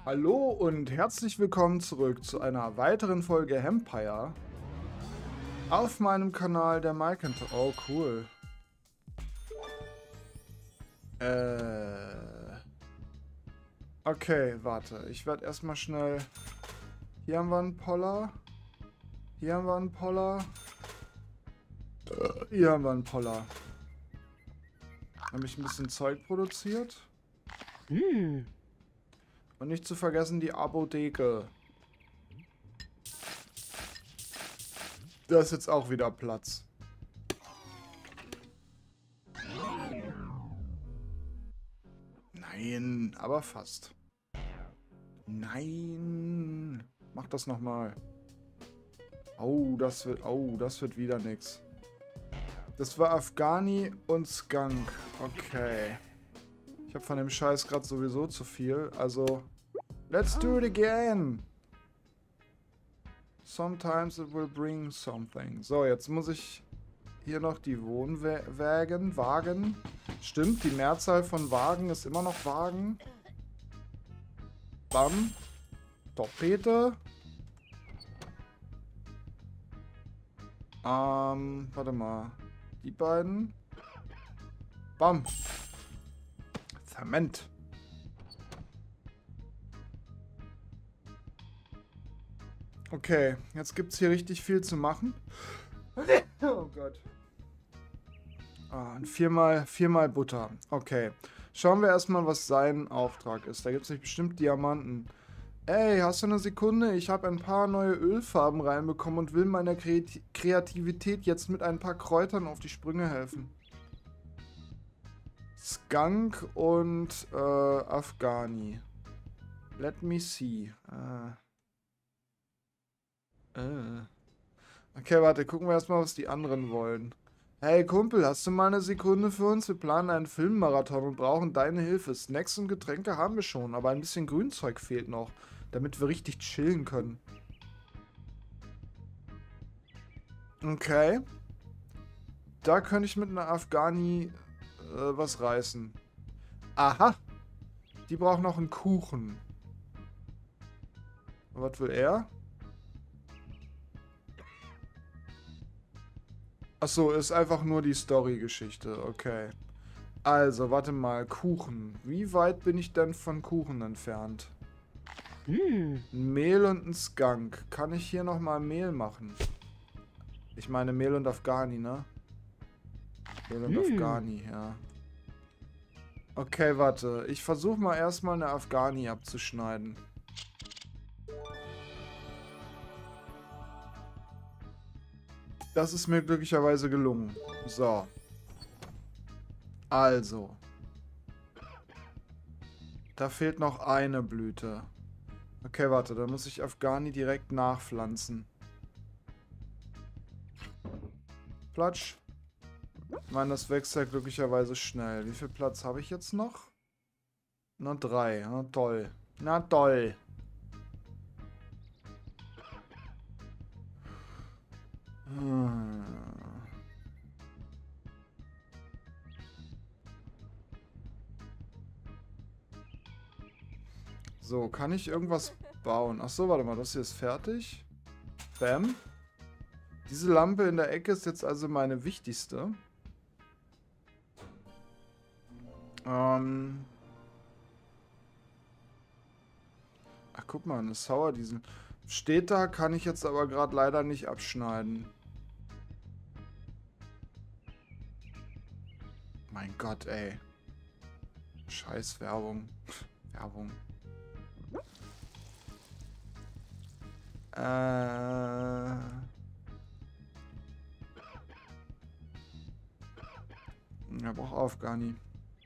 Hallo und herzlich willkommen zurück zu einer weiteren Folge Hampire auf meinem Kanal der Mike and... Oh, cool. Okay, warte. Ich werde erstmal schnell... Hier haben wir einen Poller. Hier haben wir einen Poller. Hier haben wir einen Poller. Habe ich ein bisschen Zeug produziert. Hm. Und nicht zu vergessen die Apotheke. Da ist jetzt auch wieder Platz. Nein, aber fast. Nein. Mach das nochmal. Oh, das wird wieder nix. Das war Afghani und Skunk. Okay. Ich habe von dem Scheiß gerade sowieso zu viel. Also, let's do it again. Sometimes it will bring something. So, jetzt muss ich hier noch die Wagen. Stimmt, die Mehrzahl von Wagen ist immer noch Wagen. Bam. Torpede. Warte mal. Die beiden. Bam. Zement. Okay, jetzt gibt es hier richtig viel zu machen. Oh Gott. Und viermal Butter. Okay. Schauen wir erstmal, was sein Auftrag ist. Da gibt es bestimmt Diamanten. Ey, hast du eine Sekunde? Ich habe ein paar neue Ölfarben reinbekommen und will meiner Kreativität jetzt mit ein paar Kräutern auf die Sprünge helfen. Skunk und Afghani. Let me see. Okay, warte, gucken wir erstmal, was die anderen wollen. Hey Kumpel, hast du mal eine Sekunde für uns? Wir planen einen Filmmarathon und brauchen deine Hilfe. Snacks und Getränke haben wir schon, aber ein bisschen Grünzeug fehlt noch, damit wir richtig chillen können. Okay. Da könnte ich mit einer Afghani was reißen. Aha. Die braucht noch einen Kuchen. Was will er? Achso, ist einfach nur die Story-Geschichte. Okay. Also, warte mal. Kuchen. Wie weit bin ich denn von Kuchen entfernt? Hm. Ein Mehl und ein Skunk. Kann ich hier nochmal Mehl machen? Ich meine Mehl und Afghani, ne? Mehl und Afghani, ja. Okay, warte. Ich versuche mal erstmal eine Afghani abzuschneiden. Das ist mir glücklicherweise gelungen. So. Also. Da fehlt noch eine Blüte. Okay, warte. Dann muss ich Afghani direkt nachpflanzen. Platsch. Ich meine, das wächst ja glücklicherweise schnell. Wie viel Platz habe ich jetzt noch? Na, 3. Na, toll. Na, toll. So, kann ich irgendwas bauen? Achso, warte mal, das hier ist fertig. Bam. Diese Lampe in der Ecke ist jetzt also meine wichtigste. Ach, guck mal, eine Sauerdiesel. Steht da, kann ich jetzt aber gerade leider nicht abschneiden. Mein Gott, ey. Scheiß Werbung. Werbung. Ja, braucht Afghani.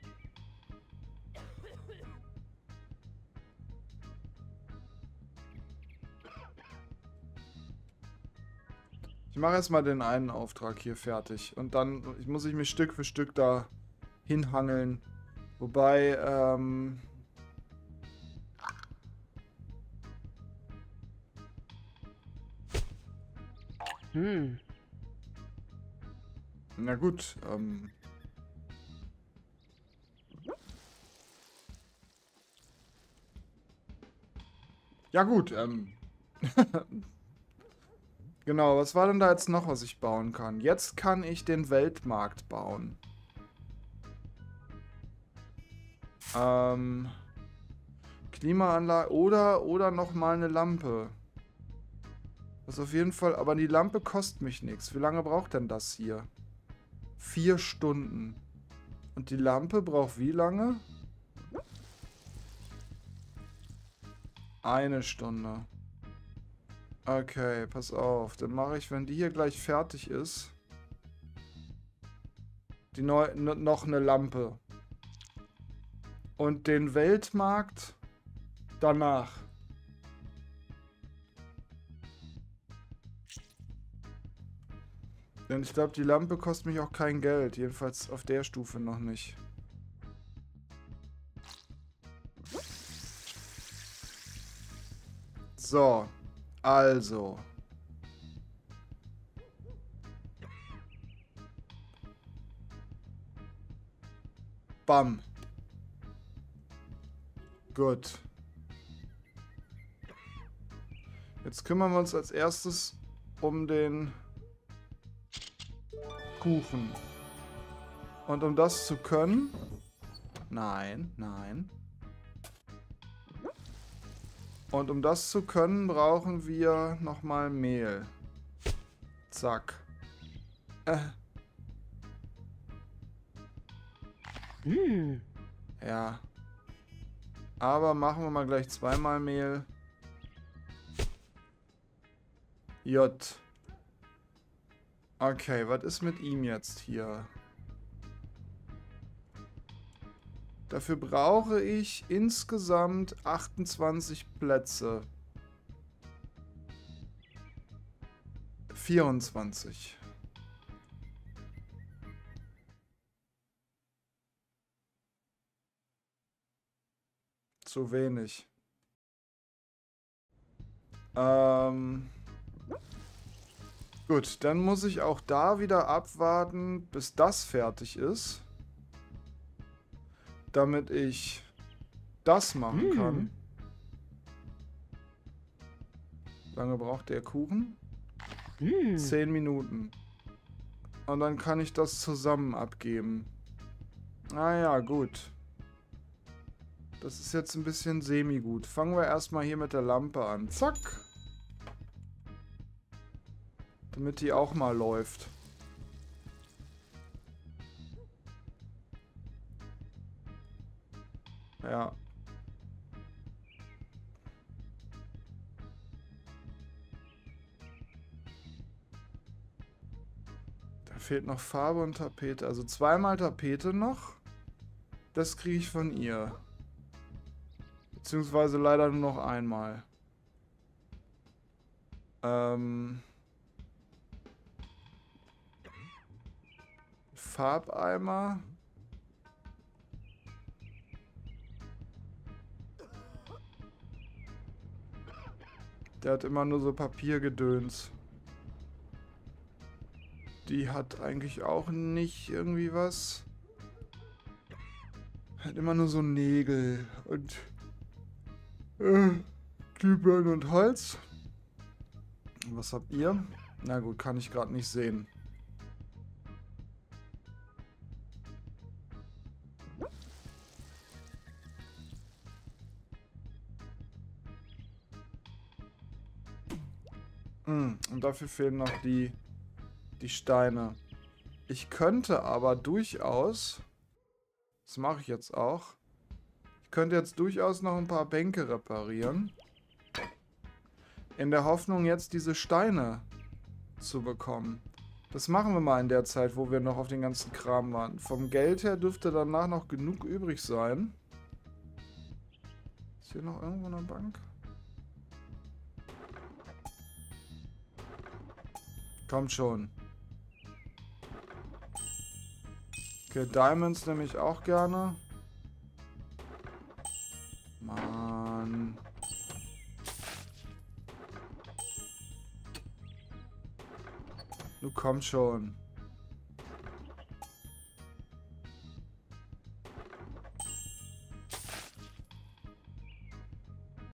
Ich mache erstmal den einen Auftrag hier fertig. Und dann muss ich mich Stück für Stück da hinhangeln. Wobei, na gut, Ja gut, genau, was war denn da jetzt noch, was ich bauen kann? Jetzt kann ich den Weltmarkt bauen. Klimaanlage oder nochmal eine Lampe. Das auf jeden Fall, aber die Lampe kostet mich nichts. Wie lange braucht denn das hier? 4 Stunden. Und die Lampe braucht wie lange? 1 Stunde. Okay, pass auf. Dann mache ich, wenn die hier gleich fertig ist, noch eine Lampe. Und den Weltmarkt danach. Denn ich glaube, die Lampe kostet mich auch kein Geld. Jedenfalls auf der Stufe noch nicht. So, also. Bam. Gut. Jetzt kümmern wir uns als erstes um den Kuchen. Und um das zu können... Nein, nein. Und um das zu können, brauchen wir nochmal Mehl. Zack. Ja. Aber machen wir mal gleich zweimal Mehl. J. Okay, was ist mit ihm jetzt hier? Dafür brauche ich insgesamt 28 Plätze. 24. Zu wenig. Gut, dann muss ich auch da wieder abwarten, bis das fertig ist. Damit ich das machen kann. Lange braucht der Kuchen? 10 Minuten. Und dann kann ich das zusammen abgeben. Naja, gut. Das ist jetzt ein bisschen semi-gut. Fangen wir erstmal hier mit der Lampe an. Zack. Damit die auch mal läuft. Ja. Da fehlt noch Farbe und Tapete. Also zweimal Tapete noch. Das kriege ich von ihr. Beziehungsweise leider nur noch einmal. Farbeimer. Der hat immer nur so Papiergedöns. Die hat eigentlich auch nicht irgendwie was. Hat immer nur so Nägel und Glühbirnen und Holz. Was habt ihr? Na gut, kann ich gerade nicht sehen. Und dafür fehlen noch die Steine. Ich könnte aber durchaus, das mache ich jetzt auch, ich könnte jetzt durchaus noch ein paar Bänke reparieren. In der Hoffnung, jetzt diese Steine zu bekommen. Das machen wir mal in der Zeit, wo wir noch auf den ganzen Kram warten. Vom Geld her dürfte danach noch genug übrig sein. Ist hier noch irgendwo eine Bank? Kommt schon. Okay, Diamonds nehme ich auch gerne. Mann. Du komm schon.